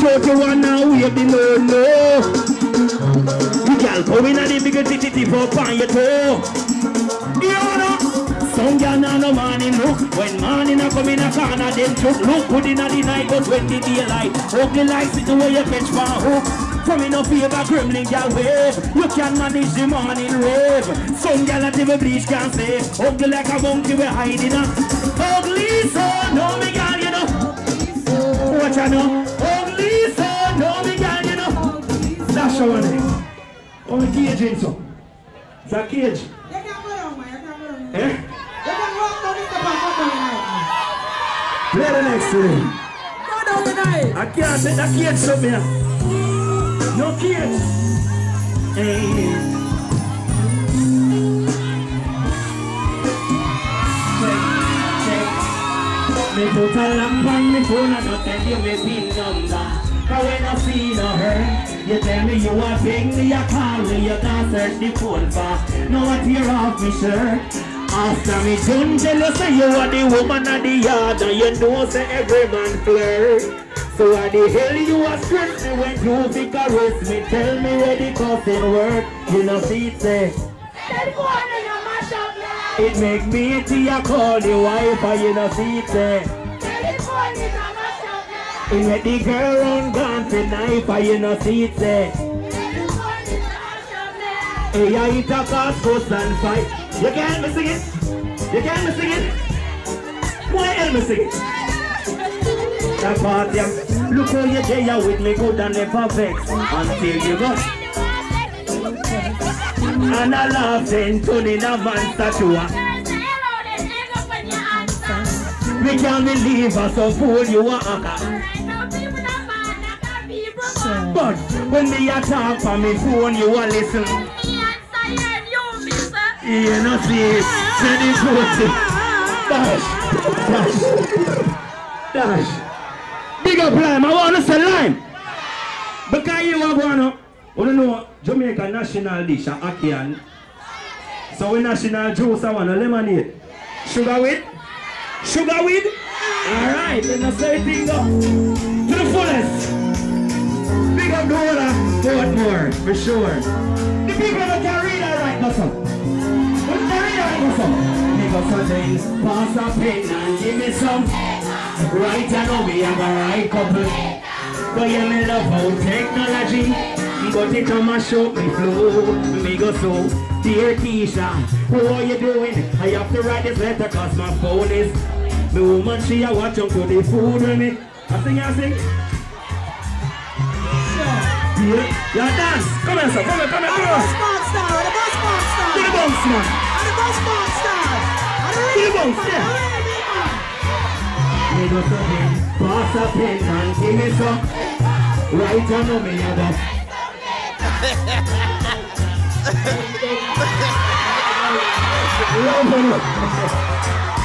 short you want now, we have the no. You can't go in at the bigger titty for on your toe. You know, some girl now no morning look. When morning I come in a corner, then just look good in the night, but when the daylight, ugly like it the way you catch my hook. From in a favor, gremlin girl wave. You can manage the morning rave. Some girl at the bleach can't say. Ugly like a monkey we hiding up. Ugly so, no me girl, you know. Watch I know. Ugly so, no me girl, you know. That's your name. Oh, the cage in so. It's a cage. You can't go down, man. You can't go down. Eh? You can walk down this step and go down tonight. Play the next thing. Go down tonight. I can't take that cage from here. No kids. Hey. Check. Me put a lamp on me phone and not tell you me pin number. Cause when I see no her, you tell me you are ping me, you call me, you can't search the phone for. No one tear off me shirt. After me done tell you say you are the woman of the yard, and you know say every man flirt. So why the hell you are stress me when you think arrest me? Tell me where the cussing work. You know see it say it make me till you call the wife, and you know see it say it make the girl run gone for knife, and you know see it say hey, I eat a cause fuss and fight. You can't me sing it. You can't me sing it. Why help me sing it? That part, yeah. Look how you there with me good and never vex until you go. And I laugh then turning a man statue. We can't believe us so fool you are. But when me a talk for me phone you a listen. You know see, say the truth. Dash. Big up Lime, I want to say Lime. Because you are going to know Jamaica national dish, Akian. So we national juice, I want a lemonade. Sugar with? Sugar with? Alright, then the same thing go to the fullest. Big up the whole of Portmore, for sure. The people that can read alright, that's all. But can read alright, that's all. Big up something, pass a pen and give me some. Right, I know we have a right couple. But you may love how technology, but it come and show me flow. Me go so, dear Keisha, what are you doing? I have to write this letter cause my phone is. The woman she a watch up to the food with me. I sing. Yeah, dance. Come here, sir. Come here. The bus monster. The bus monster. The bus, yeah. Me go so him, pass a pen and give me some. Right on me about. Love